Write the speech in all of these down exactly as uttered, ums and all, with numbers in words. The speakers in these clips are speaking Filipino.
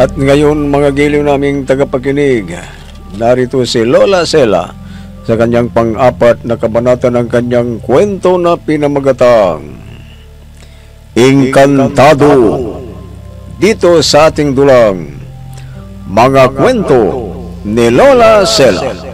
At ngayon mga giliw naming tagapakinig, narito si Lola Sela sa kanyang pang-apat na kabanata ng kanyang kwento na pinamagatang Inkantado, dito sa ating dulang Mga Kwento ni Lola Sela.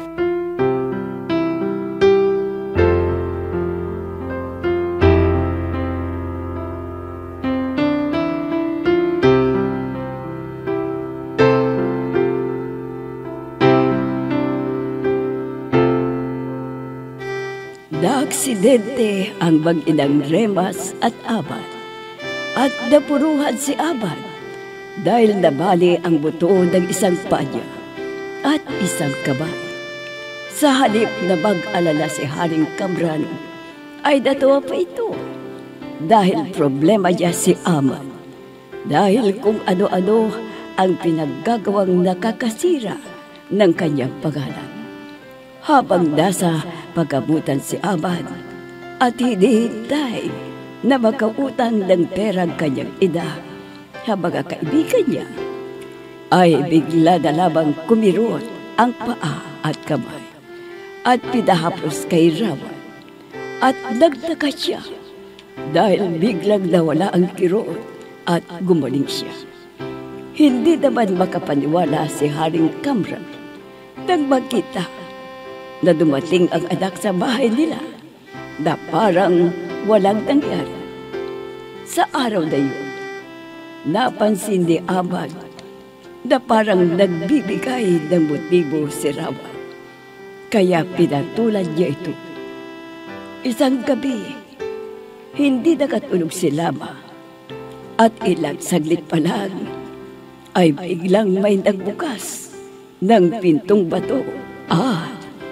Naaksidente ang mag-inang Remas at Abad at napuruhan si Abad dahil nabali ang buto ng isang panya at isang kamay. Sa halip na mag-alala si Haring Kamran ay natuwa pa ito dahil problema niya si Amad dahil kung ano-ano ang pinaggagawang nakakasira ng kanyang pangalan. Habang nasa pagkabutan si Amad at hinihintay na makautang ng perang kanyang ina, habang ang kaibigan niya ay bigla na lamang kumirot ang paa at kamay at pinahapos kay Rawan at nagtaka siya dahil biglang nawala ang kirot at gumaling siya. Hindi naman makapaniwala si Haring Kamran nang makita na dumating ang anak sa bahay nila na parang walang nangyari. Sa araw na yun, napansin ni Amad na parang nagbibigay ng motibo si Rawan. Kaya pinatulan niya ito. Isang gabi, hindi nakatulog si Lama at ilang saglit pa lang ay biglang may nagbukas ng pintong bato. Ah!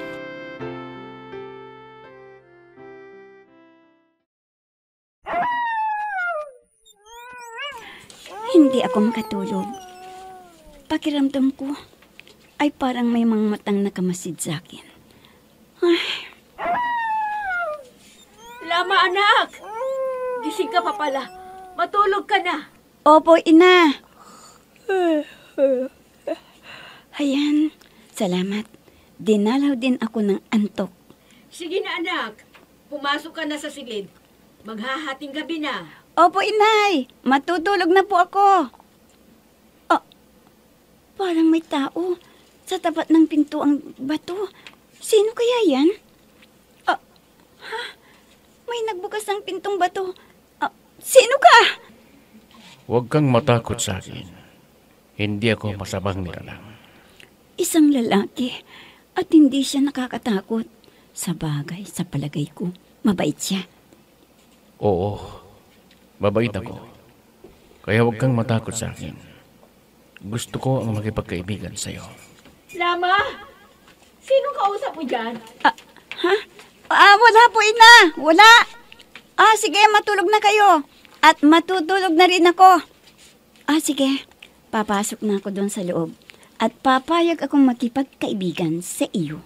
Hindi ako makatulog. Pakiramdam ko ay parang may mga matang nakamasid sa akin. Ay. Lama, anak! Gising ka pa pala. Matulog ka na. Opo, ina. Ayan, salamat. Dinalaw din ako ng antok. Sige na, anak. Pumasok ka na sa silid. Maghahating gabi na. Opo, inay. Matutulog na po ako. Oh, parang may tao sa tapat ng pinto ang bato. Sino kaya yan? Oh, ha? May nagbukas ng pintong bato. Oh, sino ka? Huwag kang matakot sa akin. Hindi ako masabang nilalang. Isang lalaki at hindi siya nakakatakot. Sa bagay, sa palagay ko, mabait siya. Oo. Mabait ako. Kaya huwag kang matakot sa akin. Gusto ko ang makipagkaibigan sa'yo. Lama! Sino kausap mo dyan? Ah, ha? Ah, wala po, ina. Wala. Ah, sige, matulog na kayo. At matutulog na rin ako. Ah, sige. Papasok na ako doon sa loob. At papayag akong makipagkaibigan sa iyo.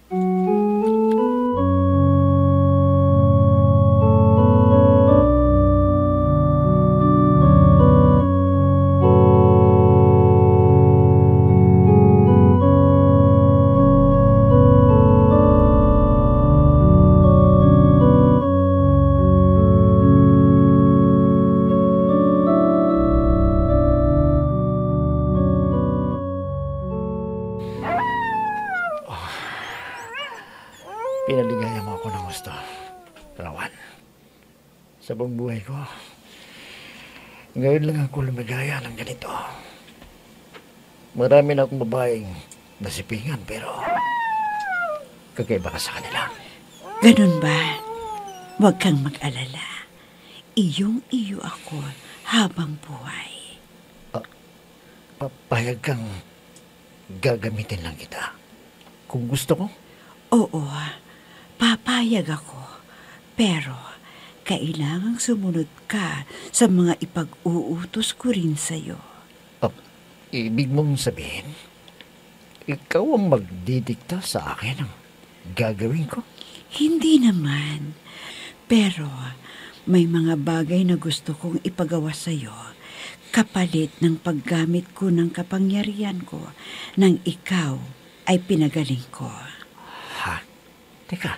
Pinaligaya mo ako ng gusto, Rawan. Sa buong buhay ko, ngayon lang ako lumigaya ng ganito. Marami na akong babaeng nasipingan, pero kakaiba ka sa kanila. Ganun ba? Huwag kang mag-alala. Iyong-iyo ako habang buhay. Ah, papayag kang gagamitin lang kita. Kung gusto ko? Oo, papayag ako. Pero kailangang sumunod ka sa mga ipag-uutos ko rin sa'yo. Ah, ibig mong sabihin, ikaw ang magdidikta sa akin ang gagawin ko? Hindi naman. Pero may mga bagay na gusto kong ipagawa sa'yo. kapalit ng paggamit ko ng kapangyarihan ko nang ikaw ay pinagaling ko. Ha? Teka,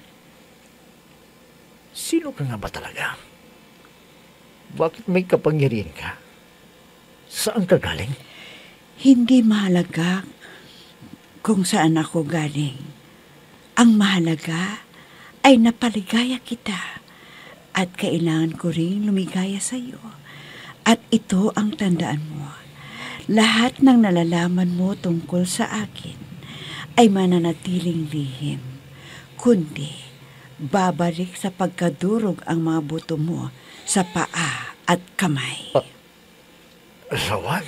sino ka nga ba talaga? Bakit may kapangyarihan ka? Saan ka galing? Hindi mahalaga kung saan ako galing. Ang mahalaga ay napaligaya kita at kailangan ko rin lumigaya sa iyo. At ito ang tandaan mo. Lahat ng nalalaman mo tungkol sa akin ay mananatiling lihim. Kundi, babalik sa pagkadurog ang mga buto mo sa paa at kamay. Rowan?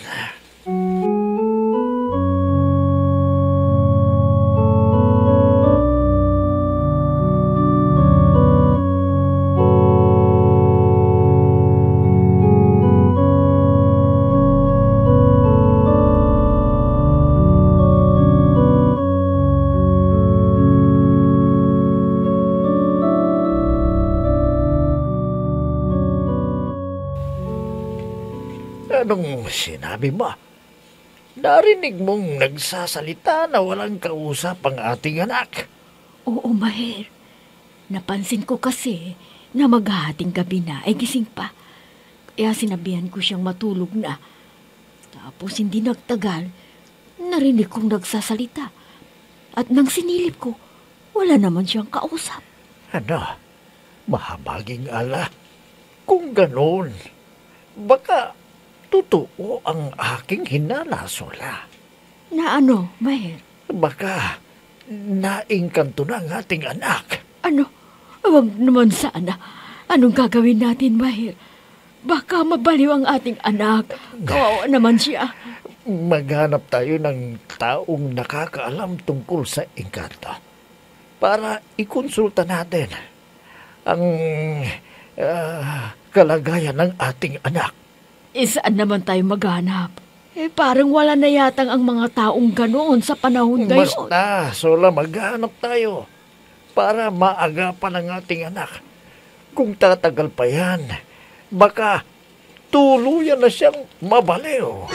Anong sinabi mo? Narinig mong nagsasalita na walang kausap ang ating anak. Oo, Maher. Napansin ko kasi na maghahating gabi na ay gising pa. Kaya sinabihan ko siyang matulog na. Tapos hindi nagtagal, narinig kong nagsasalita. At nang sinilip ko, wala naman siyang kausap. Ano? Mahabaging ala. Kung ganoon, baka totoo ang aking hinala-sula. Na ano, Maher? Baka naingkanto na ang ating anak. Ano? Huwag naman sana. Anong gagawin natin, Maher? Baka mabaliw ang ating anak. Kawawa naman siya. Maghanap tayo ng taong nakakaalam tungkol sa engkanto para ikonsulta natin ang uh, kalagayan ng ating anak. E saan naman tayo maghanap? Eh parang wala na yatang ang mga taong ganoon sa panahon ngayon. Basta, Sola, maghanap tayo para maagapan ang ating anak. Kung tatagal pa yan, baka tuluyan na siyang mabaliw.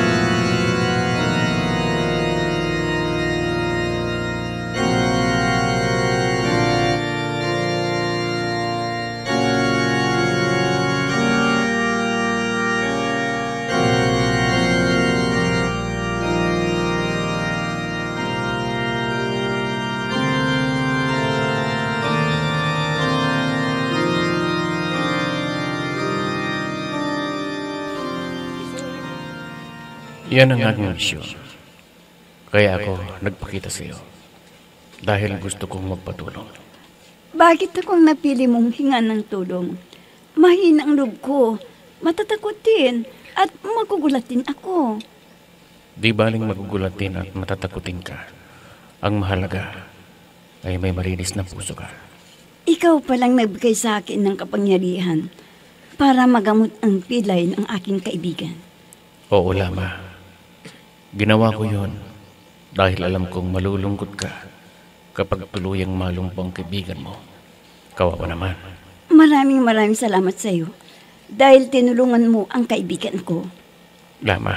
Yan ang aking misyon. Kaya ako nagpakita sa iyo. Dahil gusto kong magpatulong. Bakit akong napili mong hinga ng tulong? Mahina ang loob ko, matatakutin, at magugulatin ako. Di baling magugulatin at matatakutin ka. Ang mahalaga ay may marinis na puso ka. Ikaw palang nagbigay sa akin ng kapangyarihan para magamot ang pilay ng aking kaibigan. Oo, Lama. Ginawa ko yun dahil alam kong malulungkot ka kapag tuluyang malumpo ang kaibigan mo. Kawawa naman. Maraming maraming salamat sa iyo dahil tinulungan mo ang kaibigan ko. Lama,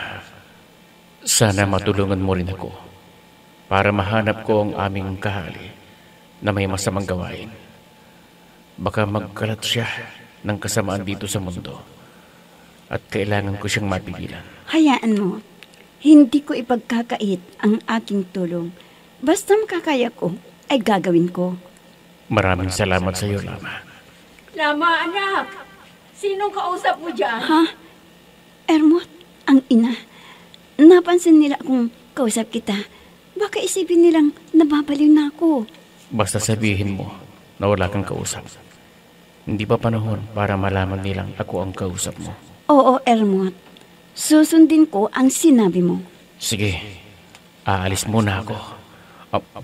sana matulungan mo rin ako para mahanap ko ang aming kahali na may masamang gawain. Baka magkalat siya ng kasamaan dito sa mundo at kailangan ko siyang mapigilan. Hayaan mo, hindi ko ipagkakait ang aking tulong. Basta makakaya ko, ay gagawin ko. Maraming salamat sa iyo, Lama. Lama, anak! Sinong kausap mo dyan? Ha? Ermot, ang ina. Napansin nila kung kausap kita. Baka isipin nilang nababaliw na ako. Basta sabihin mo na wala kang kausap. Hindi pa panahon para malaman nilang ako ang kausap mo. Oo, Ermot. Susundin ko ang sinabi mo. Sige, aalis muna ako. Up, up.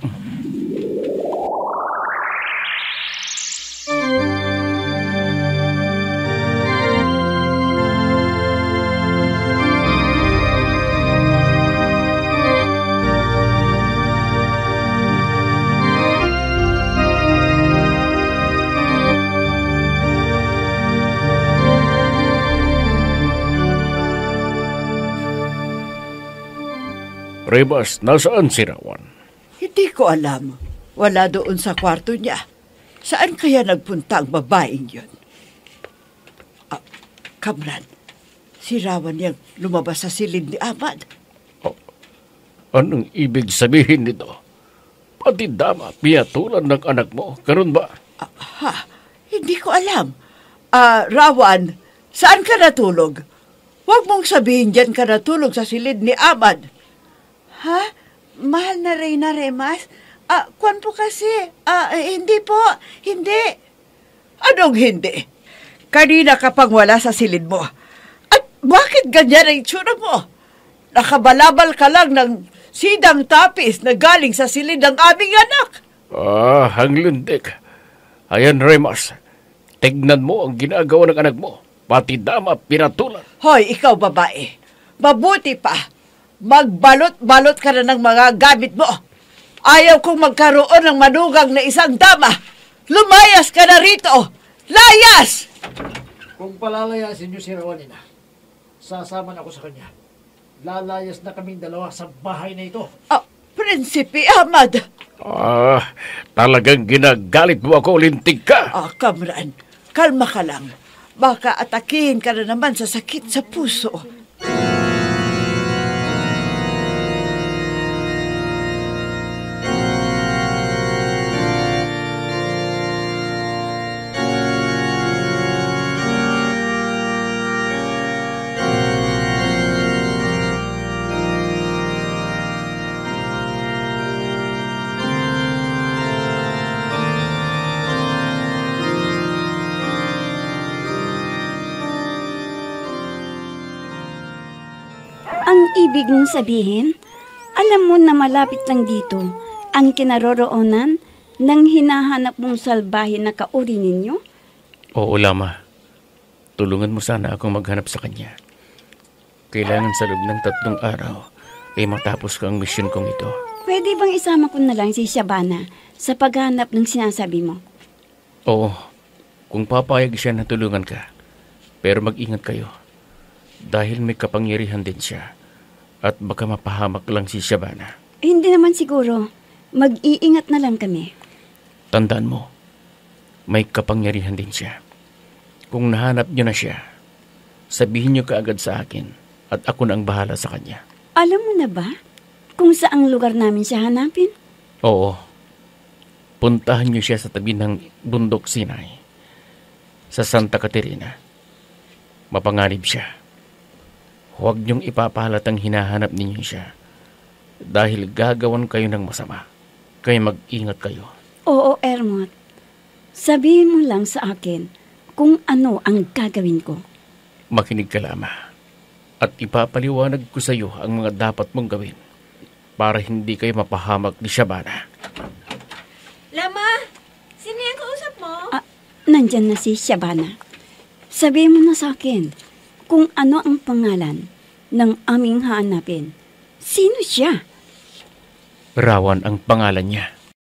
Rebas, nasaan si Rawan? Hindi ko alam. Wala doon sa kwarto niya. Saan kaya nagpunta ang babaeng yun? Ah, Kamran, si Rawan yung lumabas sa silid ni Ahmad. Anong ibig sabihin nito? Pati dama, piyatulan ng anak mo. Karon ba? Ah, ha, hindi ko alam. Ah, Rawan, saan ka natulog? Huwag mong sabihin dyan ka natulog sa silid ni Ahmad. Ha? Mahal na Reyna Remas? Ah, kwan po kasi. Ah, hindi po. Hindi. Anong hindi? Kanina ka pang wala sa silid mo. At bakit ganyan ang itsura mo? Nakabalabal ka lang ng sidang tapis na galing sa silid ng aming anak. Ah, hanglundik. Ayan, Remas. Tignan mo ang ginagawa ng anak mo. Pati dama, pinatulan. Hoy, ikaw babae. Mabuti pa. Magbalot-balot ka na ng mga gamit mo. Ayaw kong magkaroon ng manugang na isang dama. Lumayas ka na rito. Layas! Kung palalayasin niyo si Rawanina, sasama na ako sa kanya. Lalayas na kaming dalawa sa bahay na ito. Ah, Prinsipe Ahmad. Ah, talagang ginagalit mo ako, lintig ka. Ah, Kamran, kalma ka lang. Baka atakihin ka na naman sa sakit sa puso. Ang ibig mong sabihin, alam mo na malapit lang dito ang kinaroroonan ng hinahanap mong salbahe na kauri ninyo? Oo, Lama. Tulungan mo sana akong maghanap sa kanya. Kailangan sa loob ng tatlong araw ay matapos ko ang misyon kong ito. Pwede bang isama ko na lang si Shabana sa paghanap ng sinasabi mo? Oo, kung papayag siya na tulungan ka. Pero mag-ingat kayo. Dahil may kapangyarihan din siya. At baka mapahamak lang si Shabana. Hindi naman siguro. Mag-iingat na lang kami. Tandaan mo, may kapangyarihan din siya. Kung nahanap niyo na siya, sabihin niyo kaagad sa akin at ako na ang bahala sa kanya. Alam mo na ba kung saang lugar namin siya hanapin? Oo. Puntahan niyo siya sa tabi ng bundok Sinai. Sa Santa Caterina. Mapanganib siya. Huwag niyong ipapahalatang hinahanap ninyo siya. Dahil gagawan kayo ng masama. Kaya mag-ingat kayo. Oo, Ermot. Sabihin mo lang sa akin kung ano ang gagawin ko. Makinig ka, Lama. At ipapaliwanag ko sa iyo ang mga dapat mong gawin para hindi kayo mapahamak ni Shabana. Lama, sino yung kausap mo? Ah, nandyan na si Shabana. Sabihin mo na sa akin kung ano ang pangalan ng aming hahanapin. Sino siya? Rawan ang pangalan niya.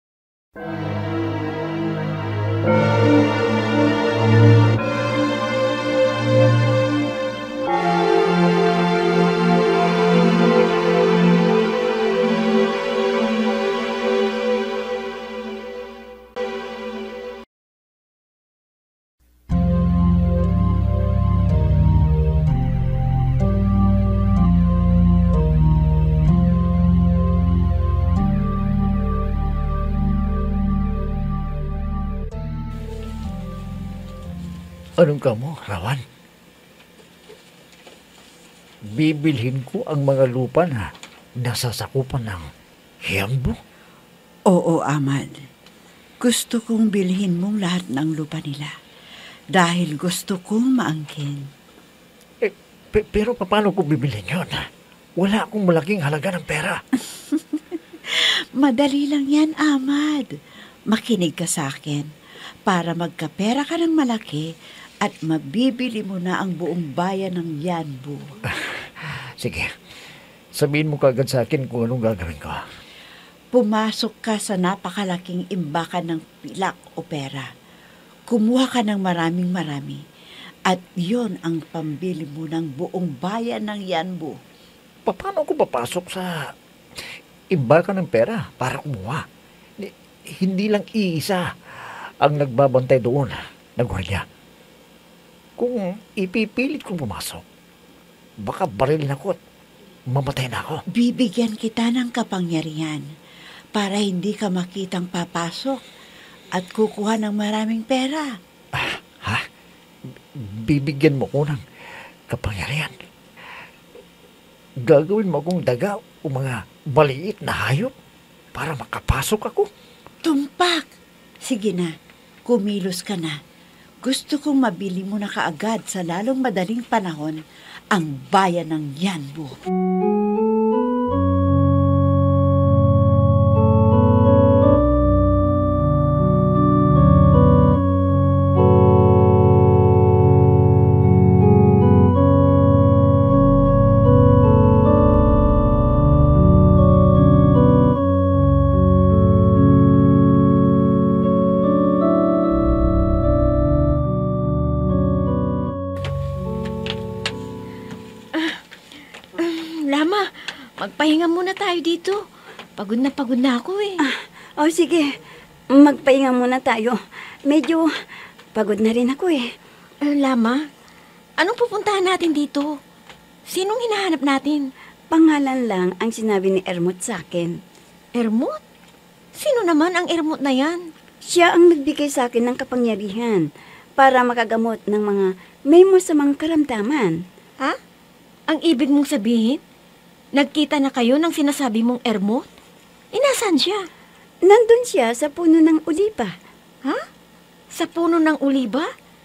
Anong ka mo, Rawan? Bibilhin ko ang mga lupa na nasasakupan ng Hyangbu? Oo, Ahmad. Gusto kong bilhin mong lahat ng lupa nila. Dahil gusto kong maangkin. Eh, pe- pero paano ko bibilhin yun? Wala akong malaking halaga ng pera. Madali lang yan, Ahmad. Makinig ka sa akin. Para magkapera ka ng malaki at mabibili mo na ang buong bayan ng Yanbu. Sige, sabihin mo kagad sa akin kung anong gagawin ko. Pumasok ka sa napakalaking imbakan ng pilak o pera. Kumuha ka ng maraming marami. At yon ang pambili mo ng buong bayan ng Yanbu. Pa- Paano ko papasok sa iba ka ng pera para kumuha. Ni- Hindi lang iisa ang nagbabantay doon na gwardiya. Kung ipipilit kong pumasok, baka barilin ako at mamatay na ako. Bibigyan kita ng kapangyarihan para hindi ka makitang papasok at kukuha ng maraming pera. Ha? Bibigyan mo ko ng kapangyarihan. Gagawin mo akong daga o mga maliit na hayop para makapasok ako. Tumpak! Sige na, kumilos ka na. Gusto kong mabili mo na kaagad sa lalong madaling panahon ang bayan ng Yanbu. Lama, magpahinga muna tayo dito. Pagod na pagod na ako eh. O sige, magpahinga muna tayo. Medyo pagod na rin ako eh. Eh, Lama, anong pupuntahan natin dito? Sinong hinahanap natin? Pangalan lang ang sinabi ni Ermot sa akin. Ermot? Sino naman ang Ermot na yan? Siya ang nagbigay sa akin ng kapangyarihan para makagamot ng mga may masamang karamdaman. Ha? Ang ibig mong sabihin? Nagkita na kayo ng sinasabi mong Ermot? Inasan siya? Nandun siya sa puno ng uliba. Ha? Sa puno ng uliba?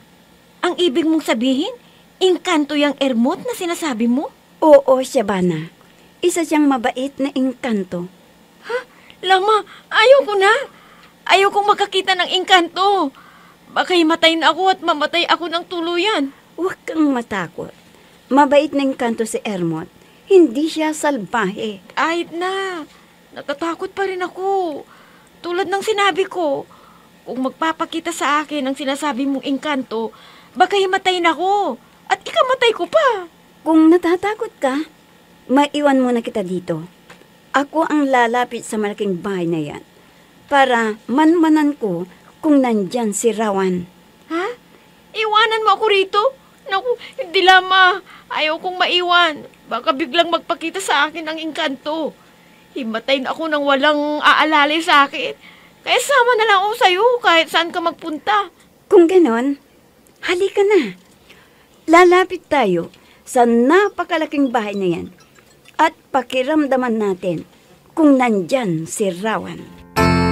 Ang ibig mong sabihin, engkanto yung Ermot na sinasabi mo? Oo, Shabana. Isa siyang mabait na engkanto. Ha? Lama, ayoko na. Ayokong makakita ng engkanto. Baka himatayin ako at mamatay ako ng tuluyan. Huwag kang matakot. Mabait na engkanto si Ermot. Hindi siya salbahe. Kahit na, natatakot pa rin ako. Tulad ng sinabi ko, kung magpapakita sa akin ang sinasabi mong engkanto, baka himatayin ako at ikamatay ko pa. Kung natatakot ka, maiwan muna kita dito. Ako ang lalapit sa malaking bahay na yan para manmanan ko kung nandyan si Rawan. Ha? Iwanan mo ako rito? Naku, hindi Lama. Ayaw kong maiwan. Baka biglang magpakita sa akin ang engkanto. Himatay na ako nang walang aalalay sa akin. Kaya sama na lang ako sa'yo kahit saan ka magpunta. Kung ganon, halika na. Lalapit tayo sa napakalaking bahay na yan at pakiramdaman natin kung nandyan si Rawan.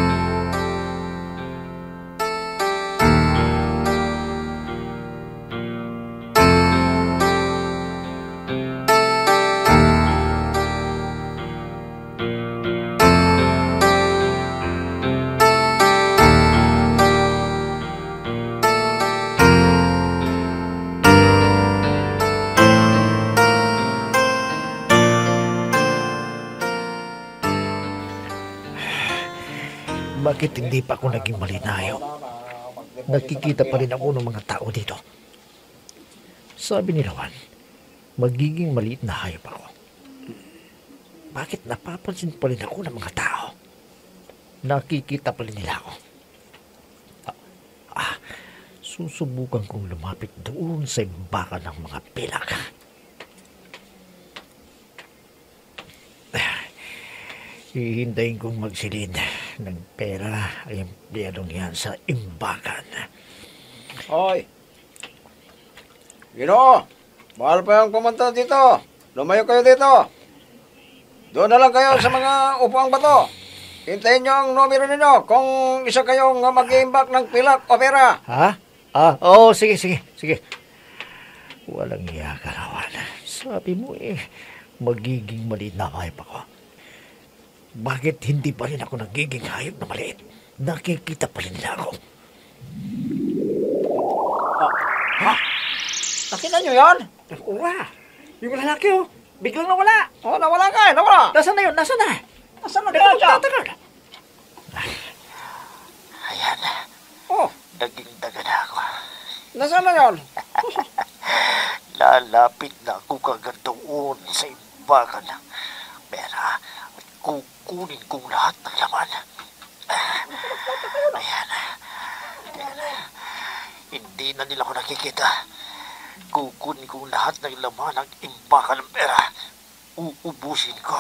Bakit hindi pa ako naging malinayo? Nakikita pa rin ako ng mga tao dito. Sabi ni Rawan, magiging maliit na hayop ako. Bakit napapansin pa rin ako ng mga tao? Nakikita pa rin nila ako. Ah, ah, susubukan kong lumapit doon sa imbakan ng mga pilak. Hihintayin kong magsilid ng pera ang empleyadong yan sa imbakan. Hoy! Gino! Mahal pa yung kumanta dito. Lumayo kayo dito. Doon na lang kayo sa mga upuang bato. Hintayin nyo ang numero ninyo kung isa kayong mag-iimbak ng pilak o pera. Ha? Ah, oo, sige, sige, sige. Walang iya ka, Rawan. Sabi mo eh, magiging maliit na hayop ako. Bakit hindi pa rin ako nagiging hayop na maliit? Nakikita pa rin nila ako. Ha? Nakita nyo yan? Uwa, yung lalaki oh, biglang nawala. Oh, nawala ka eh, nawala. Nasaan na yun? Nasaan na? Nasaan na Teka, kaya siya? teka, teka. Ayan, Oh, naging daga na ako. nasaan na yan? Lalapit na ako kagad doon sa imbakan ng pera at kukunin kong lahat ng laman. Ayan. Ayan. Hindi na nila ako nakikita. Kukunin kong lahat ng laman ng imbaka ng pera. Uubusin ko.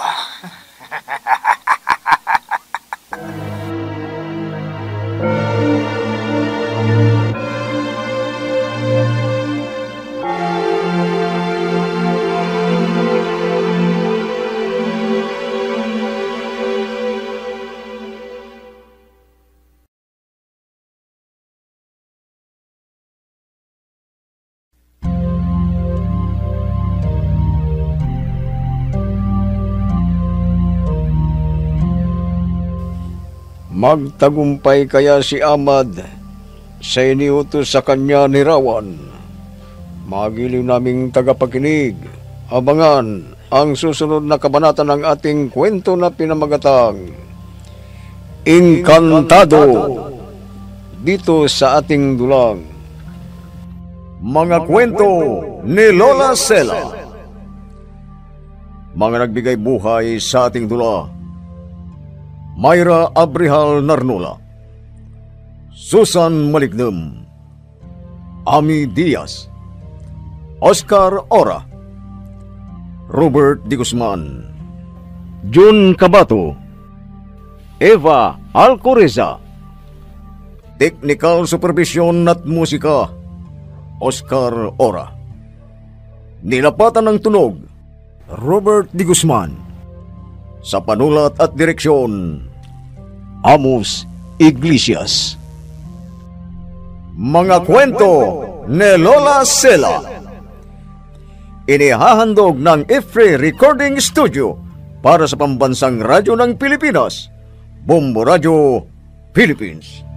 Magtagumpay kaya si Amad sa iniutos sa kanya ni Rawan. Magiliw naming tagapakinig, abangan ang susunod na kabanata ng ating kwento na pinamagatang Inkantado, dito sa ating dulang Mga Kwento ni Lola Sela. Mga nagbigay buhay sa ating dula: Myra Abrihal Narnola, Susan Malignem, Ami Diaz, Oscar Ora, Robert Di Guzman, Jun Cabato, Eva Alcoreza. Technical Supervision at Musika, Oscar Ora. Nilapatan ng tunog, Robert Di Guzman. Sa panulat at direksyon, Amos Iglesias. Mga Kwento ni Lola Sela. Inihahandog ng Ifre Recording Studio para sa pambansang radyo ng Pilipinas, Bombo Radio, Philippines.